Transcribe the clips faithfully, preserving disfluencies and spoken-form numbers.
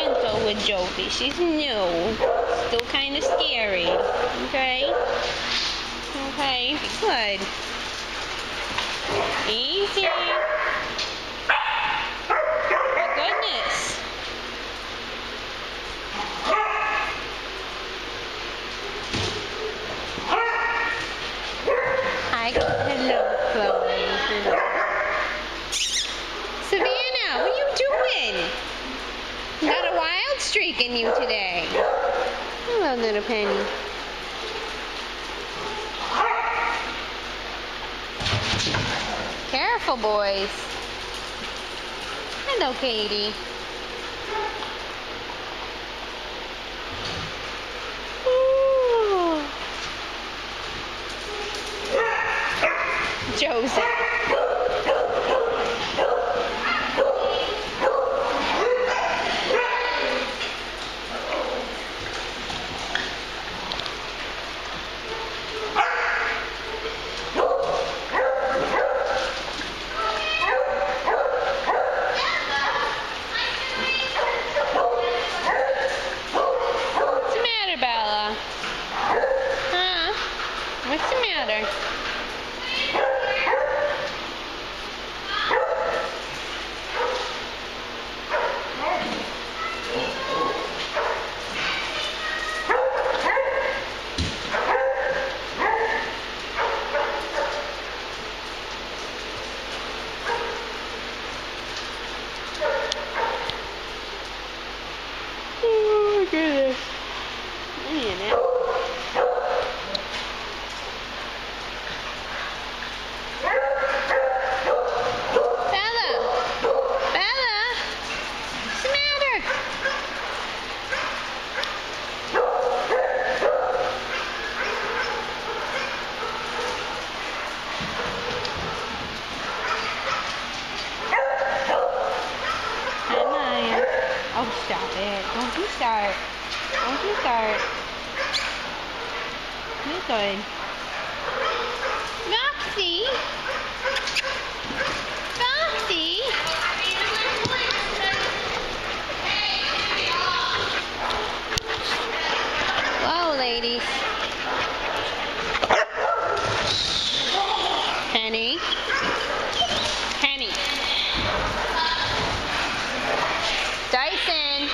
gentle with Jovi. She's new. Still kind of scary. Okay? Okay, good. Easy. My goodness. Hi. Hello, Chloe. Hello. Savannah, what are you doing? You got a wild streak in you today. Hello, little Penny. Careful, boys. Hello, Katie. Ooh. Joseph. What's the matter? Oh my goodness. I need a nap. Oh, stop it. Don't you start. Don't you start. You're good. Roxy? Roxy? Whoa, ladies. Penny? Penny. Dyson.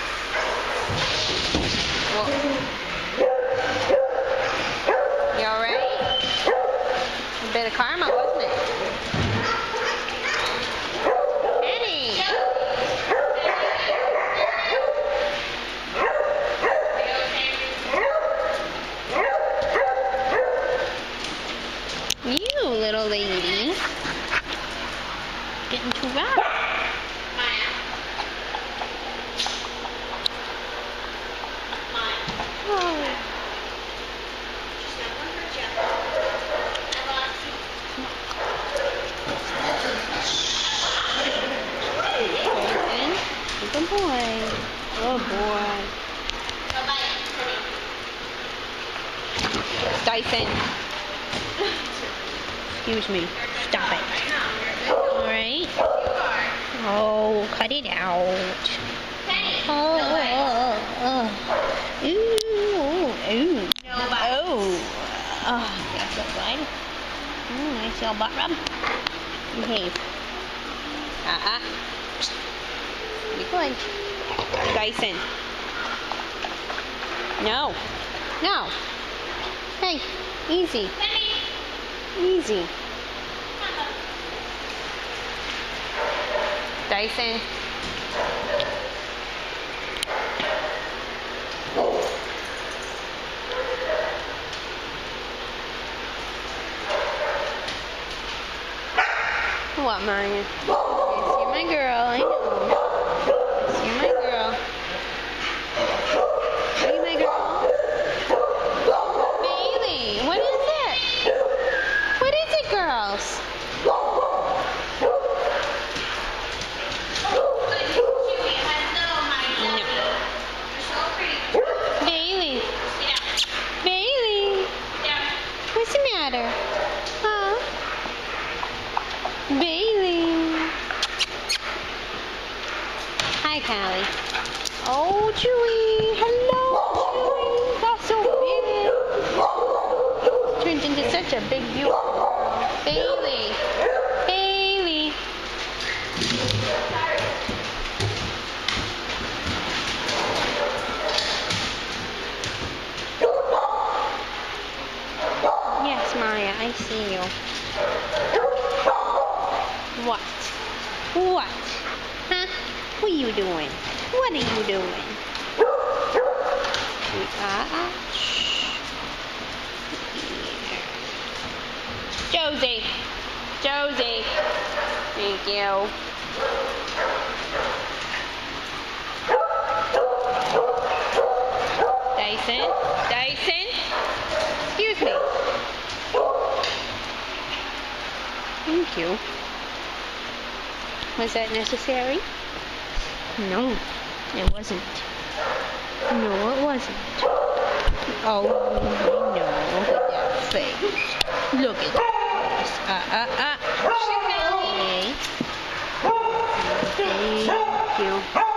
Whoa. You alright? A bit of karma, wasn't it? Penny. You little lady. Getting too rough. Good boy. Oh boy. Dyson. Excuse me. Stop it. Alright. Oh, cut it out. Oh, oh, oh. Ooh, ooh. Oh. Oh, that's so good. Mm, nice little butt rub. Behave. Uh-uh. Be good. Dyson. No. No. Hey, easy. Easy. Dyson. What, Maya? Yes, you're my girl, I know. Yes, you're my girl. Are you my girl? Bailey, what is it? What is it, girls? No. Bailey. Bailey. What's the matter? Huh? Bailey. Hi, Callie. Oh, Chewy. Hello, Chewy. That's so big. Turned into such a big beautiful girl. Bailey. Bailey. Yes, Maya, I see you. What? What? Huh? What are you doing? What are you doing? Uh, shh. Josie. Josie. Thank you. Dyson. Dyson. Excuse me. Thank you. Was that necessary? No, it wasn't. No, it wasn't. Oh, no, look at that face. Look at that face. Uh, uh, uh. Okay. Thank you.